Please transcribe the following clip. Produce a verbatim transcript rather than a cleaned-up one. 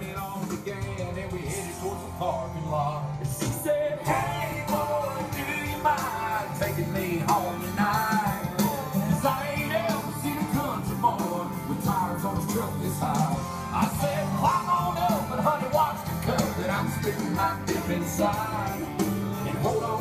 When it all began and we headed towards the parking lot, she said, hey boy, do you mind taking me home tonight? Cause I ain't ever seen a country boy with tires on his truck this high. I said, climb on up, but honey, watch the cup that I'm spitting my dip inside. And hold on